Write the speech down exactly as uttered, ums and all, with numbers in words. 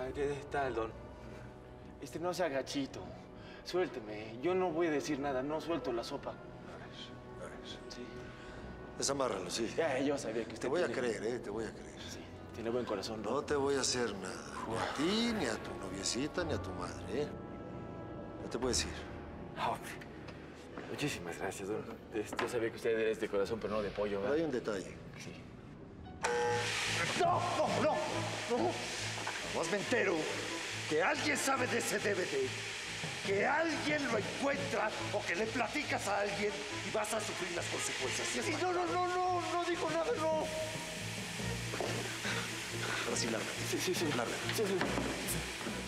Ah, ¿qué tal, don? Este, no sea gachito. Suélteme. Yo no voy a decir nada. No suelto la sopa. A ver, a ver. Sí. Desamárralo, sí. Ya, yo sabía que usted Te voy a tiene- creer, ¿eh? Te voy a creer. Sí, tiene buen corazón, ¿no? No te voy a hacer nada. Ni a ti, ni a tu noviecita, ni a tu madre, ¿eh? No te puedes ir. Ah, hombre. Muchísimas gracias, don. Yo sabía que usted es de corazón, pero no de pollo, Pero hay ¿verdad? un detalle. Sí. No, no, no, no. Además me entero que alguien sabe de ese D V D, que alguien lo encuentra o que le platicas a alguien y vas a sufrir las consecuencias. ¿Sí es Sí, mal? no, no, no, no, no digo nada, no. Ahora sí, lárgate. Sí, sí, sí. Lárgate. Sí, sí.